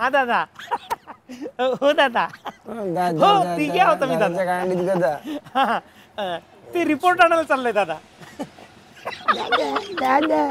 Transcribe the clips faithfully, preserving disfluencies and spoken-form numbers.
हा दादा. हो दादा. हो तिघे आहोत मी दादा. ते रिपोर्ट आणायला चाललंय दादा. दादा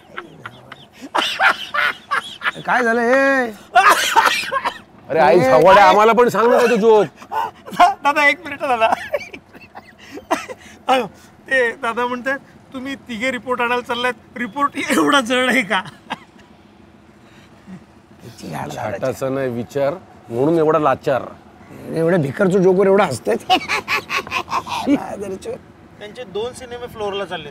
काय झालं हे? अरे आई सावड्या आम्हाला पण सांग ना तो जोक. दादा एक मिनिट दादा. ते दादा म्हणतात तुम्ही तिघे रिपोर्ट आणायला चाललात. रिपोर्ट एवढा जड आहे का? छाटाचा नाही विचार म्हणून एवढा लाचार. एवढ्या भिकारचं जोकर एवढा हसतंय. त्यांचे दोन सिनेमे फ्लोअरला चाललेत.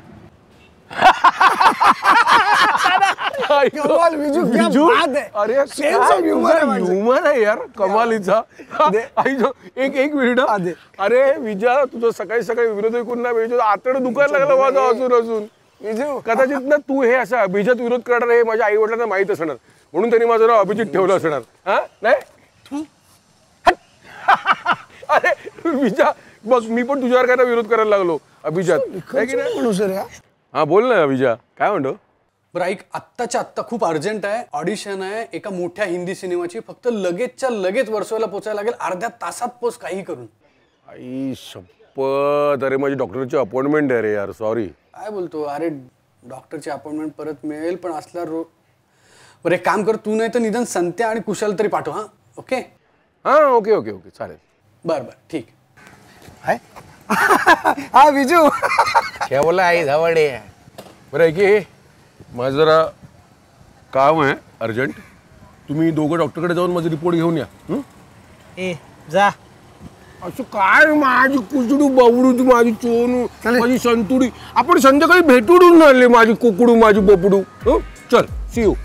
अरे ह्युमर आहे यार कमालीचा. एक एक मिनिट. अरे विजा तुझं सकाळी सकाळी विरोध ऐकून ना आतड दुखायला लागलं माझं अजून अजून. कदाचित ना तू हे असं अभिजात विरोध करणार हे माझ्या आई वडिलांना माहित असणार म्हणून त्यांनी माझं नाव अभिजित ठेवलं असणार. हा नाही अरे विजा बघ मी पण तुझ्यावर काय विरोध करायला लागलो अभिजात. हा बोल ना विजा काय म्हणतो. बरं ऐक आत्ताच्या आत्ता खूप अर्जंट आहे. ऑडिशन आहे एका मोठ्या हिंदी सिनेमाची. फक्त लगेचच्या लगेच वर्सोला पोचायला लागेल. अर्ध्या तासात पोच काही करून. आई शपथ. अरे माझी डॉक्टरची अपॉइंटमेंट आहे रे यार. सॉरी. काय बोलतो. अरे डॉक्टरची अपॉइंटमेंट परत मिळेल पण असला रो. बरं एक काम कर तू नाही तर निदान संत्या आणि कुशाल तरी पाठव. हा ओके. हा ओके ओके ओके चालेल. बरं बरं ठीक. हा विजू क्या बोला आई धावडे. बरं की माझं जरा काम आहे अर्जंट. तुम्ही दोघं डॉक्टरकडे जाऊन माझा रिपोर्ट घेऊन या. ए जा. असं काय माझी कुचडू बावडू माझी चोनू माझी संतुडी आपण संध्याकाळी भेटून आणले. माझी कुकडू माझी बपडू. चल सी यू.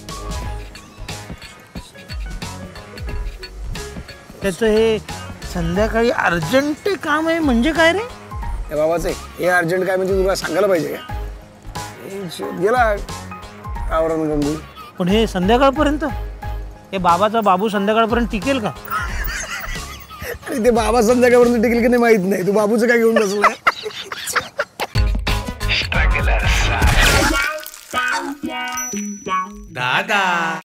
त्याचं हे संध्याकाळी अर्जंट काम आहे म्हणजे काय रे. हे बाबाचं हे अर्जंट काय म्हणजे तुला सांगायला पाहिजे का. गेला आवरण गंभीर. पण हे संध्याकाळपर्यंत हे बाबाचा बाबू संध्याकाळपर्यंत टिकेल का. अरे ते बाबा संध्याकाळपर्यंत टिकेल की नाही माहित नाही. तू बाबूचं काय घेऊन बसलाय. दादा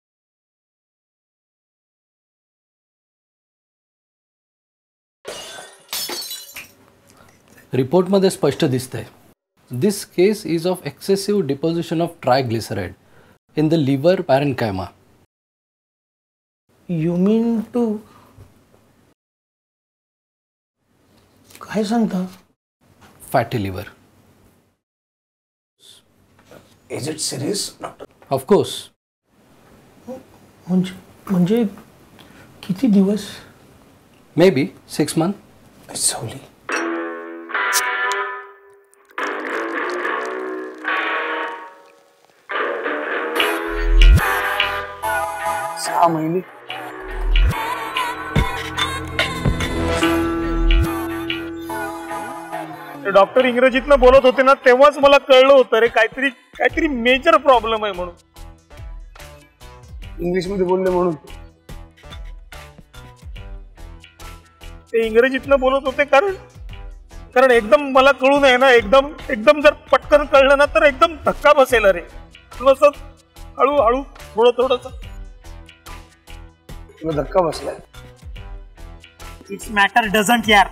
रिपोर्टमध्ये स्पष्ट दिसतंय. This case is of excessive deposition of triglyceride in the liver parenchyma. You mean to काय सांगता. Fatty liver. Is it serious doctor. Of course. म्हणजे म्हणजे किती दिवस. May be six month. सवली सहा महिने. डॉक्टर इंग्रजीतनं बोलत होते ना तेव्हाच मला कळलं होतं रे काहीतरी काहीतरी मेजर प्रॉब्लेम आहे म्हणून. इंग्लिश मध्ये बोलले म्हणून. ते इंग्रजीतनं बोलत होते कारण कारण एकदम मला कळू नये ना. एकदम एकदम जर पटकन कळलं ना तर एकदम धक्का बसेल रे. थोडस हळूहळू थोडं थोडस. तुला धक्का बसलाय. इट्स मॅटर डझंट यार.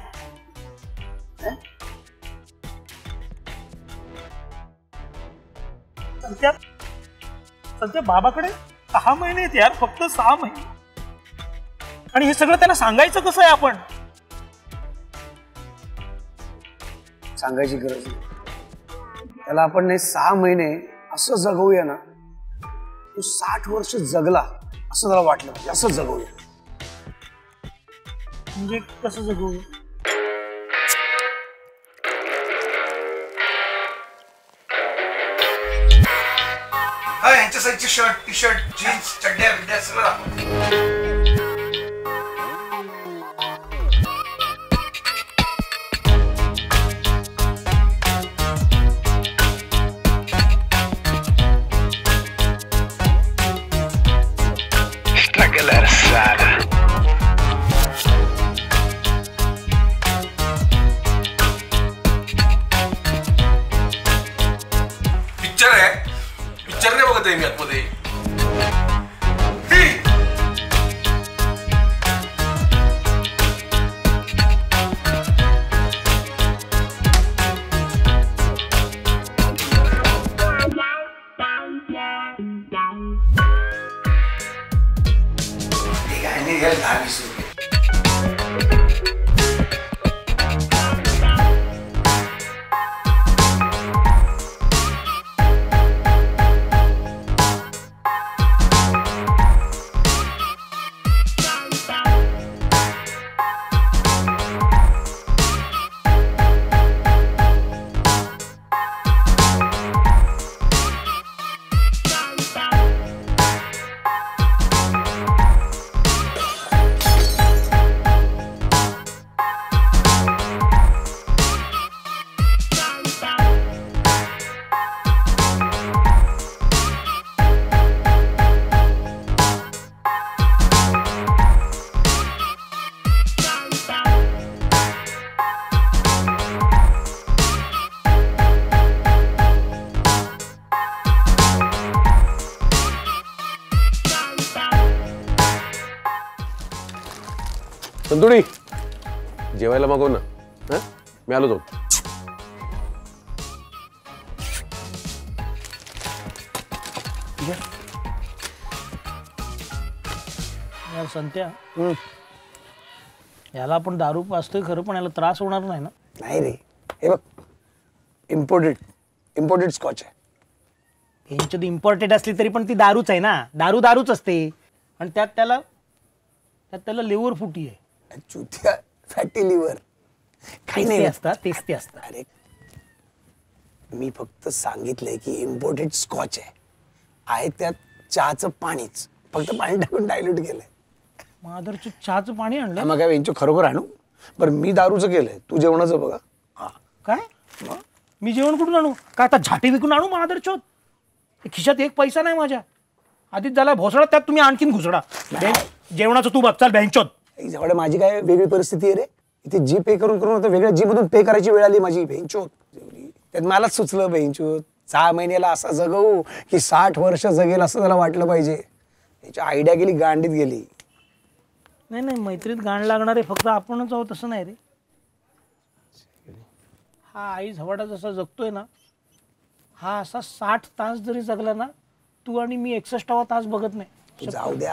संत्या संत्या बाबाकडे सहा महिने आहेत यार. फक्त सहा महिने. आणि हे सगळं त्यांना सांगायचं कसं आहे आपण. सांगायची गरज नाही त्याला. आपण नाही सहा महिने असं जगवूया ना तो साठ वर्ष जगला असं त्याला वाटलं पाहिजे. असं जगवूया. म्हणजे कसं जगू. यांच्या साईजचे शर्ट टी शर्ट जीन्स चड्ड्या बिड्ड्या सगळं. पिक्चर आहे. पिक्चर नाही बघत आहे मी आतमध्ये. घ्याल दहा वीस रुपये. संतुडी जेवायला मागव ना. हा मी आलो तो. यार संत्या याला आपण दारू पाजतोय खरं पण याला त्रास होणार नाही ना. नाही रे, हे बघ इम्पोर्टेड इम्पोर्टेड स्कॉच आहे. यांच्यात इम्पॉर्टेंट असली तरी पण ती दारूच आहे ना. दारू दारूच असते आणि त्यात त्याला त्यात त्याला लिव्हर फुटी आहे. चुत्या फॅटी लिव्हर काही तेच ते नाही असतात तेच ते असतात. अरे मी फक्त सांगितलंय की इम्पोर्टेड स्कॉच आहे. आहे त्यात चहाचं पाणीच, फक्त पाणी टाकून डायल्यूट केलंय. माधरचं चहाचं पाणी आणलं. मग काय यांचं खरोखर आणू. बरं मी दारूचं केलंय, तू जेवणाचं बघा. काय मी जेवण कुठून आणू? काय आता झाटी विकून आणू माधरचोत? खिशात एक पैसा नाही माझ्या. आधीच झाला भोसडा, त्यात तुम्ही आणखीन घुसडा. जेवणाचं तू बघ, चल बँचोत. जवळ माझी काय वेगळी परिस्थिती आहे रे. इथे जी पे करून करून आता वेगळ्या जी मधून पे करायची वेळ आली माझी. बेंचोत त्यात मलाच सुचलं बेंचोत सहा महिन्याला असा जगवू की साठ वर्ष जगेल असं त्याला वाटलं पाहिजे. याची आयडिया गेली, गांडीत गेली. नाही नाही मैत्रीत गाण लागणार आहे, फक्त आपणच आहोत तसं नाही रे. हा आई झवाडा जसा जगतोय ना, हा असा साठ तास जरी जगला ना, तू आणि मी एकसष्टावा तास बघत नाही. जाऊ दे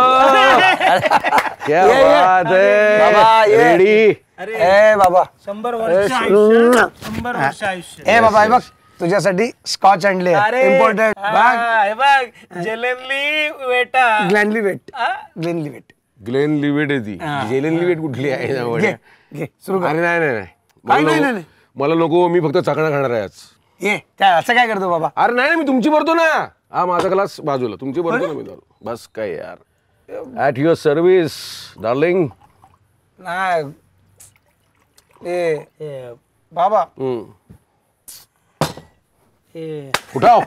क्या बात है बाबा, ये. रेडी. ए बाबा, शंभर वर्ष आयुष्य, शंभर वर्ष आयुष्य. ए बाबा हे बघ तुझ्यासाठी स्कॉच आणले. इम्पोर्टंट बघ Glenlivet Glenlivet Glenlivet Glenlivet आहे ती. जेलेन लिवेट कुठली आहे ना वड्या? घे सुरू कर. अरे नाही नाही नाही काय मला नाही, नको- नाही, मला नको. मी फक्त चकणा खाणार आहे आज. ये काय असं काय करतो बाबा? अरे नाही नाही, मी तुमची भरतो ना. हा माझा ग्लास बाजूला, तुमची भरतो ना मी दारू. बस काय यार. At your service darling. नाही ए हे बाबा हे उठाव.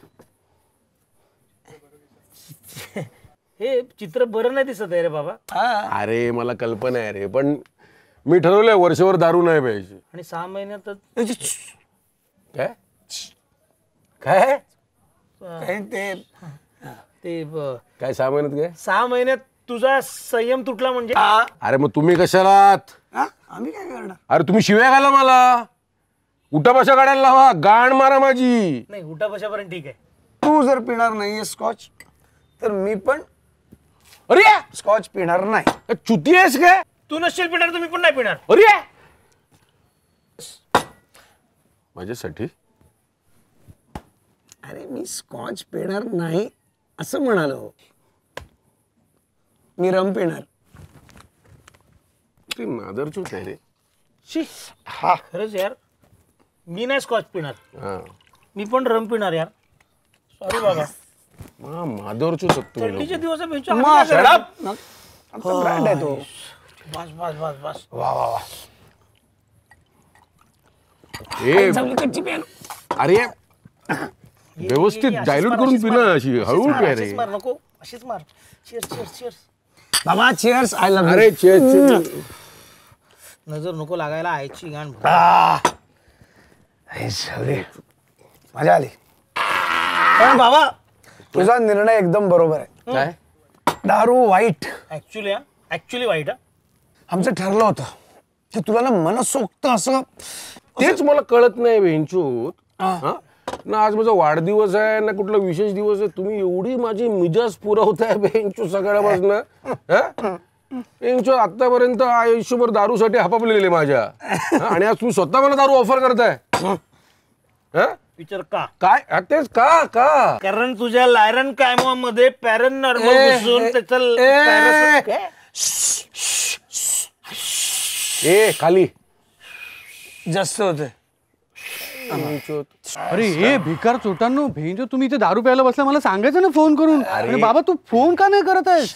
हे चित्र बरं नाही दिसत आहे रे बाबा. अरे मला कल्पना आहे रे, पण मी ठरवलंय वर्षभर दारू नाही प्यायची. आणि सहा महिन्यात काय काय ते ते ब- काय सहा महिन्यात काय? सहा महिन्यात तुझा संयम तुटला म्हणजे? अरे मग तुम्ही कशाला आहात? हा? आम्ही काय करणार? अरे तुम्ही शिव्या घाला मला. उठा बशा काढायला लावा, गाण मारा माझी. नाही उठा बशापर्यंत ठीक आहे. तू जर पिणार नाहीये स्कॉच तर मी पण अरे स्कॉच पिणार नाही. चुती आहेस काय? तू नसशील पिणार तर मी पण नाही पिणार. अरे माझ्यासाठी अरे मी स्कॉच पिणार नाही असं म्हणालो. मी रम पिणार. ती मादरचूत आहे रे. शी हा खरंच यार, मी नाही स्कॉच पिणार, हा मी पण रम पिणार यार. सॉरी बाबा. मा- मादरचूत आहेत तुम्ही थंडीचे लोकं. दिवस आहे, बेंचो. मग आम्ही काय shut up. करायचं? आमचा ब्रँड आहे तो. बस बस बस बस. वा वा वा. ए, कच्ची पेन. अरे व्यवस्थित अशीच डायल्यूट मार, करून अशीच पिना. मार. अशी अशीच हळू मार, प्या अशीच रे. मार, नको अशीच मार. Cheers cheers cheers. बाबा चिअर्स. आय लव्ह अरे cheers. नजर नको लागायला आयची गाण. मजा आली. पण बाबा तुझा निर्णय एकदम बरोबर आहे. काय दारू वाईट. ऍक्च्युली ऍक्च्युली वाईट हा. आमचं ठरलं होतं की तुला ना मनसोक्त असं तेच मला कळत नाही बेंचूत. हा? ना आज माझा वाढदिवस आहे ना कुठला विशेष दिवस आहे, तुम्ही एवढी माझी मिजाज पुरवताय बेंचू सगळ्यापासून. यांच्या आतापर्यंत आयुष्यभर दारूसाठी हापापलेले माझ्या हा, आणि आज तुम्ही स्वतः मला दारू ऑफर करताय हा? विचार का काय हा, तेच का का कारण तुझ्या लायरन कायमामध्ये पॅरन नॉर्मल ए, घुसून ए, त्याचं ए, पॅरासूट- काय? ए खाली जास्त होते अरे हे भिकार चोटांनो भेंजो तुम्ही इथे दारू प्यायला बसला मला सांगायचं ना फोन करून अरे बाबा तू फोन का नाही करत आहेस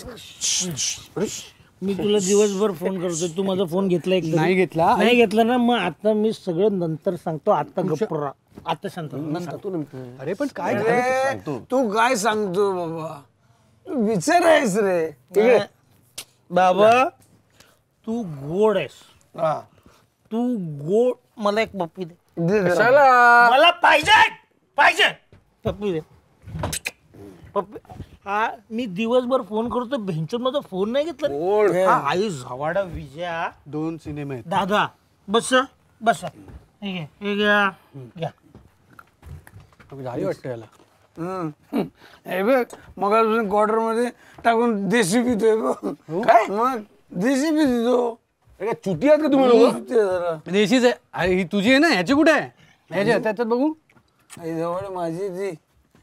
मी तुला दिवसभर फोन करतोय तू माझा फोन घेतलाय का? नाही घेतला. नाही घेतला ना मग आता मी सगळं नंतर सांगतो आता गप्प राहा. आता शांत राहा. नंतर अरे पण काय झालं? अरे तू काय सांगतो बाबा तू विचार आहेस रे ठीक आहे बाबा तू गोड आहेस हा. तू गोड मला एक पप्पी दे दे जरा. कशाला मला पाहिजे पाहिजे पप्पी दे पप्पी हा मी दिवसभर फोन करतो भेंचून माझा फोन नाही घेतला कोण? हा, आई झवाडा विजया दोन सिनेमे आहेत दादा बस बस हे घे, हे घ्या घ्या झाली वाटतं याला हम्म. हे बघ मग अजून क्वार्टर मध्ये टाकून देशी पितोय बघ काय मग देशी पितो अरे काय चुती आहेत का तुम्ही लोक जरा देशीच आहे अरे ही तुझी आहे ना ह्याची कुठे आहे ह्याची आहे, त्याच्यात बघू आई जवळ माझी ती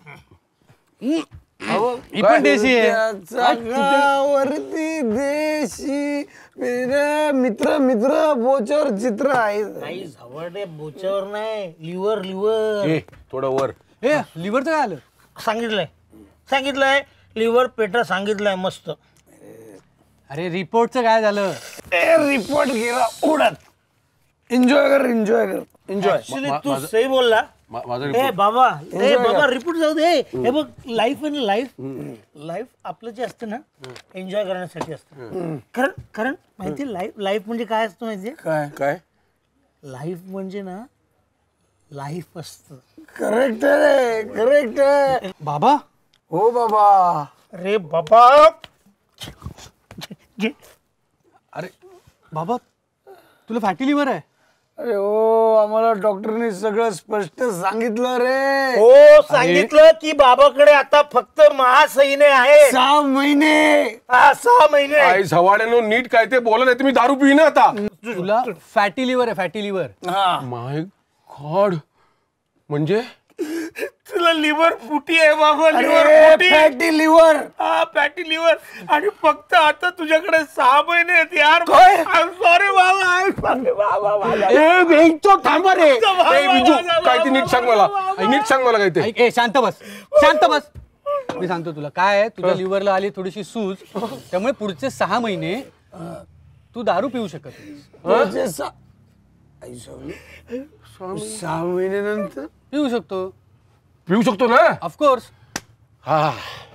ही पण देशी आहे त्याच्या गावावरती देशी मेरे मित्र मित्र बोचर चित्र आहे आई झवाडे बोच्यावर नाही लिव्हर लिव्हर ए थोडं वर हे लिव्हरचं काय आलं सांगितलंय सांगितलंय लिव्हर पेटा सांगितलंय मस्त अरे रिपोर्टचं काय झालं रिपोर्ट गेला उडत एन्जॉय कर एन्जॉय कर एन्जॉय ऍक्च्युली तू सही बोलला मा- माझा ए report. बाबा ए बाबा रिपोर्ट जाऊ दे हे बघ लाईफ आणि लाईफ लाईफ आपलं जे असतं ना एन्जॉय करण्यासाठी असतं कारण कारण माहिती लाईफ लाईफ म्हणजे काय असतं माहितीये काय काय लाईफ म्हणजे ना लाईफ असतं करेक्ट आहे करेक्ट आहे बाबा हो बाबा अरे बाबा जे- अरे बाबा तुला फॅटी लिव्हर आहे अरे हो आम्हाला डॉक्टरने सगळं स्पष्ट सांगितलं रे हो सांगितलं की बाबाकडे आता फक्त महासैन्य आहे सहा महिने हा, सहा महिने आई झवाड्यानो नीट काय ते बोला नाही तुम्ही दारू पिना आता तुला फॅटी लिव्हर आहे फॅटी लिव्हर हा माय गॉड म्हणजे तुला लिव्हर फुटी आहे बाबा लिव्हर अरे फुटी फॅटी लिव्हर हा फॅटी लिव्हर आणि फक्त आता तुझ्याकडे सहा महिने आहेत यार काय? सॉरी बाबा I'm sorry बाबा ए बेंचो थांबा रे बाबा, ए बिजू बाबा, काय ते नीट सांग मला नीट सांग मला काय ते ऐक ए शांत बस शांत बस मी सांगतो तुला काय आहे तुझ्या लिव्हरला आली थोडीशी सूज त्यामुळे पुढचे सहा महिने तू दारू पिऊ शकत नाहीस. म्हणजे सा- आई सावली. सहा महिन्यानंतर पिऊ शकतो पिऊ शकतो ना ऑफकोर्स हा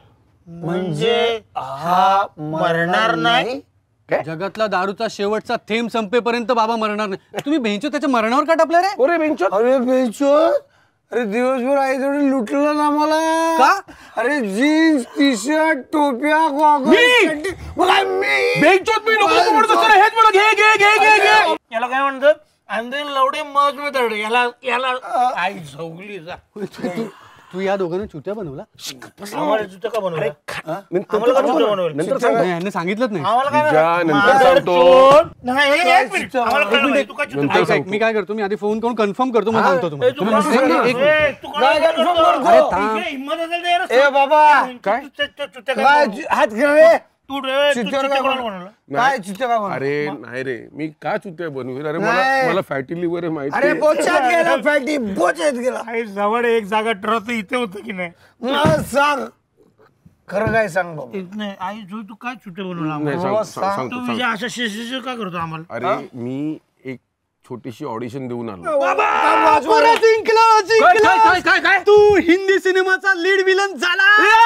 म्हणजे हा मरणार नाही जगातला दारूचा शेवटचा थेंब संपेपर्यंत बाबा मरणार नाही तुम्ही बेंचो त्याच्या मरणावर का टापला रे अरे बेंचो अरे बेंचो अरे दिवसभर आई थोडी लुटलं ना मला का? अरे जीन्स टी शर्ट टोप्या गॉगल मला मी बेंचोत मी नको नको म्हणत असतो ना, हेच मला घे घे घे घे घे याला काय म्हणतात आंधे लवडे मज मेथड याला याला आई झोगली जा तू तू या दोघांना चुत्या बनवला आम्हाला चुत्या का बनवलं नंतर आम्हाला का चुत्या बनवलं नंतर सांग नाही, यांनी सांगितलंच नाही आम्हाला काय विजा, माहिती? नंतर मादर सांगतो. चोद. नाही एक मिनिट आम्हाला एक कळलं मिनिट. नाही, तू काय चुत्या नंतर ऐक, ऐक, मी काय करतो मी आधी फोन करून कन्फर्म करतो मग सांगतो ए, तुम्हाला तू तुम्ही कोणाला नुसतं- सांगतो? एक- ए, तू कोणाला काय सांगतो? करतो? अरे ठीक थांब. आहे, हिम्मत असेल तर यार ए बाबा काय? तू- तू- तू- चुत्या काय काय बनवलं? हात कर रे तू रे, तू चुत्यावर चुत्या काय कोणाला बनवलं? बनवलं? काय चुत्या काय बनवलं? अरे नाही रे मी का चुत्या बनवेल अरे मला नाही. मला फॅटी लिव्हर आहे माहिती अरे आहे. बोचात गेला फॅटी बोचात गेला आई जवळ एक जागा ट्रक इथे होतं की नाही मला सांग खरं काय सांग बाबा एक नाही आई जो तू काय चुट्या बनवला नाही, आम्हाला? सांग- सांग- सांगतो, तू सांगतो. विजय अशा शिशिर का करतो आम्हाला अरे मी एक छोटीशी ऑडिशन देऊन आलो परत जिंकला जिंकला तू हिंदी सिनेमाचा लीड विलन झाला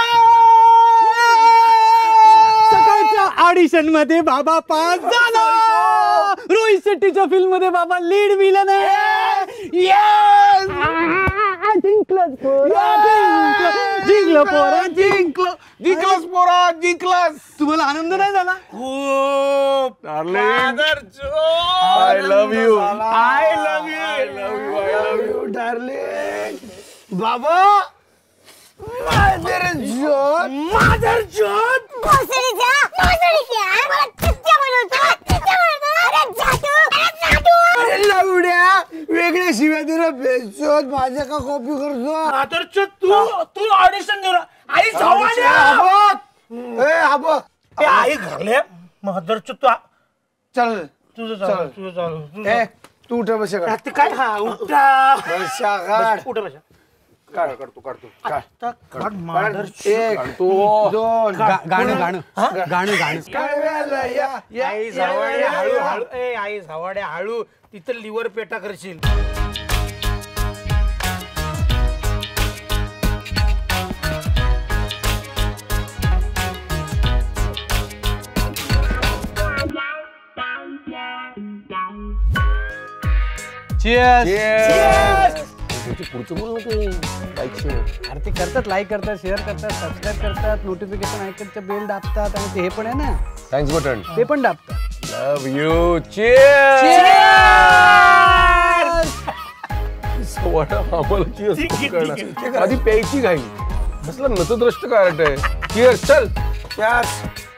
सकाळच्या ऑडिशन मध्ये बाबा पास झाला रोहित शेट्टीच्या फिल्म मध्ये बाबा लीड विलन आहे Yes! जिंकलं पोरा, जिंकलं जिंकलं पोरा जिंकलं जिंकलास पोरा जिंकलास तुम्हाला आनंद नाही झाला खूप darling I I love you I love you I love you I love you darling बाबा मादर जोत भोसडीच्या भोसडीच्या मला चित्त्या बनवतो चित्त्या बनवतो अरे जादू अरे जादू अरे लवड्या वेगळ्या शिव्या दिला बेचोत माझ्या का कॉपी करतो मादरचं तू तू ऑडिशन देऊ आई जावाड्या ए आबा ते आई घरले मादरचं तू चल तुझं चालू तुझं चालू ए तू उठ बस ते काय हा उठा बसा काढ उठा बसा काढ काढतो काढतो आता काढ मादरचं एक दोन गाणं गाणं गाणं गाणं कळव्याला या या, आई या, झावाड्या या, हळू या. हळू ए आई झावाड्या हळू तिथं लिव्हर पेटा करशील पुढचं बोल नको अरे ते करतात लाईक करतात शेअर करतात सबस्क्राईब करतात नोटिफिकेशन ऐकतात बेल दाबतात आणि ते हे पण आहे ना थँक्स बटन ते पण दाबतात लव यू चीअर्स सवाडा आम्हाला cheers ठीक आहे, करणार. ठीक आहे. आधी प्यायची घाई कसला नतद्रष्ट कार्ट आहे चीअर्स चल Yes.